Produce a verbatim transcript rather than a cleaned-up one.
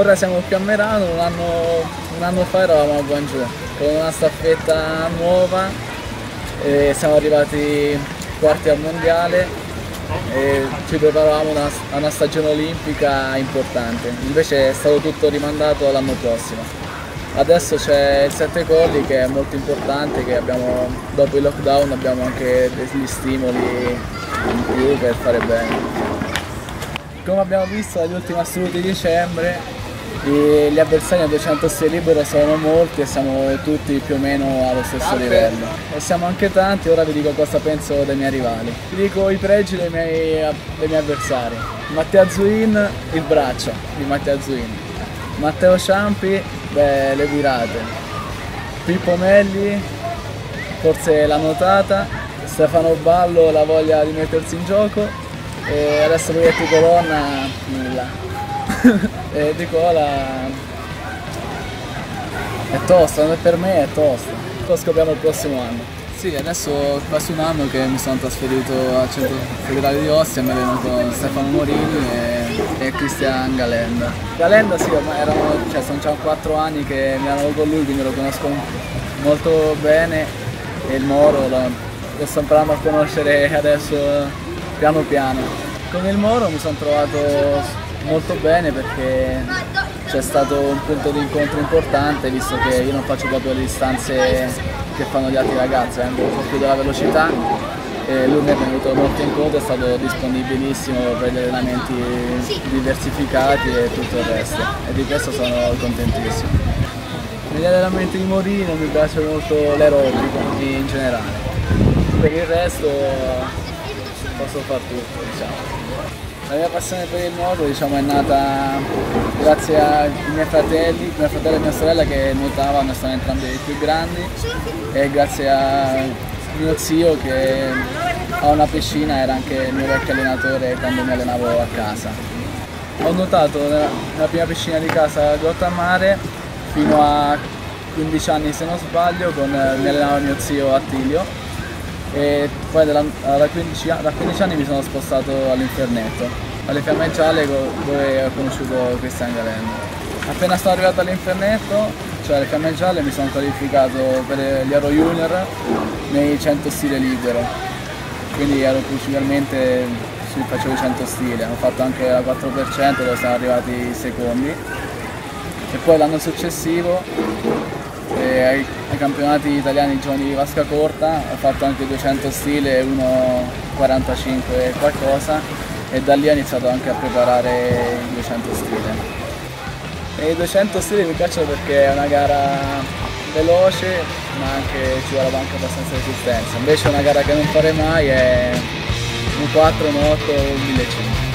Ora siamo qui a Merano, un anno, un anno fa eravamo a Guangzhou con una staffetta nuova e siamo arrivati quarti al mondiale e ci preparavamo una, a una stagione olimpica importante, invece è stato tutto rimandato all'anno prossimo. Adesso c'è il Sette Colli che è molto importante, che abbiamo, dopo il lockdown abbiamo anche degli stimoli in più per fare bene. Come abbiamo visto dagli ultimi assoluti di dicembre, gli avversari a duecento stile libero sono molti e siamo tutti più o meno allo stesso livello. E siamo anche tanti, ora vi dico cosa penso dei miei rivali. Vi dico i pregi dei miei, dei miei avversari. Mattia Zuin, il braccio di Mattia Zuin. Matteo Ciampi, beh, le virate. Pippo Melli, forse la nuotata. Stefano Ballo, la voglia di mettersi in gioco. E adesso proietti Colonna, nulla. E Di Cola è tosta, per me è tosta. Lo scopriamo il prossimo anno. Sì, adesso quasi un anno che mi sono trasferito al centro federale di Ostia e mi alleno con Stefano Morini e, e Cristian Galenda. Galenda sì, ormai erano, cioè, sono già quattro anni che mi alleno con lui, quindi lo conosco molto bene, e il Moro lo, lo sto imparando a conoscere adesso piano piano. Con il Moro mi sono trovato molto bene perché c'è stato un punto di incontro importante, visto che io non faccio proprio le distanze che fanno gli altri ragazzi, vengo un po' più della velocità e lui mi è venuto molto incontro, è stato disponibilissimo per gli allenamenti diversificati e tutto il resto, e di questo sono contentissimo. Negli allenamenti di Morini mi piace molto l'aerobico in generale, per il resto posso far tutto, diciamo. La mia passione per il nuoto, diciamo, è nata grazie ai miei fratelli, mio fratello e mia sorella che nuotavano, sono entrambi i più grandi, e grazie a mio zio che ha una piscina, era anche il mio vecchio allenatore quando mi allenavo a casa. Ho nuotato nella, nella prima piscina di casa Grotta a Mare fino a quindici anni se non sbaglio, con, mi allenava mio zio Attilio. E poi da quindici anni mi sono spostato all'Infernetto, alle Fiamme Gialle, dove ho conosciuto Cristian Galenda. Appena sono arrivato all'Infernetto, cioè alle Fiamme Gialle, mi sono qualificato per gli Euro Junior nei cento stile libero, quindi ero principalmente sui facevo cento stile, ho fatto anche la quattro per cento dove siamo arrivati secondi, e poi l'anno successivo E ai, ai campionati italiani giovani di vasca corta ho fatto anche duecento stile, uno quarantacinque e qualcosa, e da lì ho iniziato anche a preparare i duecento stile. E i duecento stile mi piacciono perché è una gara veloce, ma anche ci vuole anche abbastanza resistenza. Invece una gara che non farei mai è un quattro, un otto o un millecinquecento.